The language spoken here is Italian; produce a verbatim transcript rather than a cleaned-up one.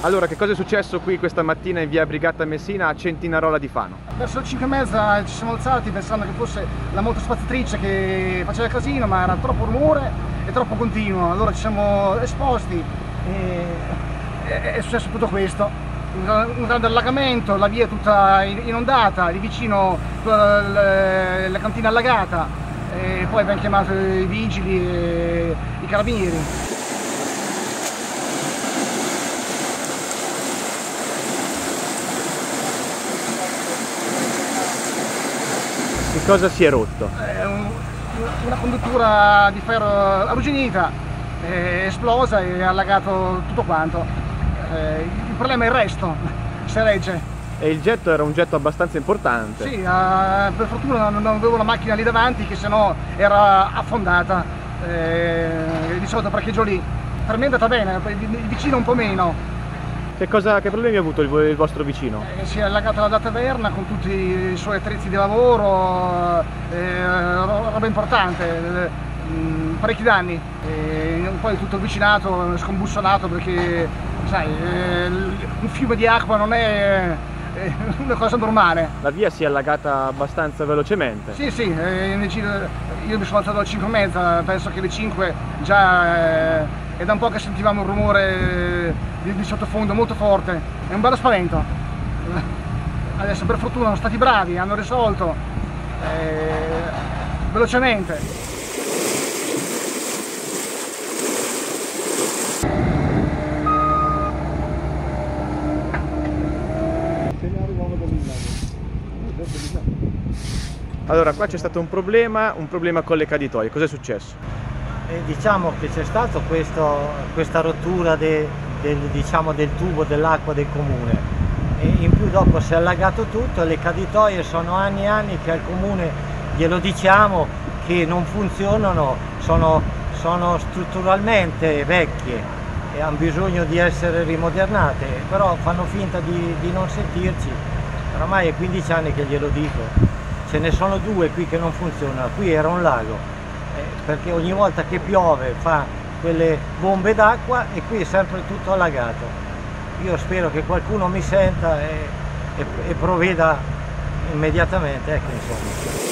Allora, che cosa è successo qui questa mattina in via Brigata Messina a Centinarola di Fano? Verso le cinque e mezza ci siamo alzati pensando che fosse la motospaziatrice che faceva casino, ma era troppo rumore e troppo continuo. Allora ci siamo esposti e è successo tutto questo. Un grande allagamento, la via è tutta inondata, lì vicino la, la cantina allagata, e poi abbiamo chiamato i vigili e i carabinieri. Che cosa si è rotto? È un, una conduttura di ferro arrugginita, è esplosa e ha allagato tutto quanto. Eh, il problema è il resto, se regge. E il getto era un getto abbastanza importante. Sì, eh, per fortuna non avevo la macchina lì davanti, che sennò era affondata. Eh, di solito parcheggio lì. Per me è andata bene, il vicino un po' meno. Che, cosa, che problemi ha avuto il, il vostro vicino? Eh, si è allagata la dataverna con tutti i suoi attrezzi di lavoro, eh, roba importante, eh, parecchi danni. E poi tutto il vicinato è scombussonato perché, sai, eh, un fiume di acqua non è eh, una cosa normale. La via si è allagata abbastanza velocemente. Sì, sì, eh, io mi sono alzato alle cinque e mezza, penso che alle cinque già... Eh, è da un po' che sentivamo un rumore di, di sottofondo molto forte, è un bello spavento. Adesso per fortuna sono stati bravi, hanno risolto eh, velocemente. Allora, qua c'è stato un problema, un problema con le caditoie, cos'è successo? Eh, diciamo che c'è stata questa rottura de, del, diciamo, del tubo dell'acqua del comune, e in più dopo si è allagato tutto e le caditoie sono anni e anni che al comune glielo diciamo che non funzionano, sono, sono strutturalmente vecchie e hanno bisogno di essere rimodernate, però fanno finta di, di non sentirci. Oramai è quindici anni che glielo dico, ce ne sono due qui che non funzionano, qui era un lago. Perché ogni volta che piove fa quelle bombe d'acqua e qui è sempre tutto allagato. Io spero che qualcuno mi senta e, e, e provveda immediatamente, ecco, insomma.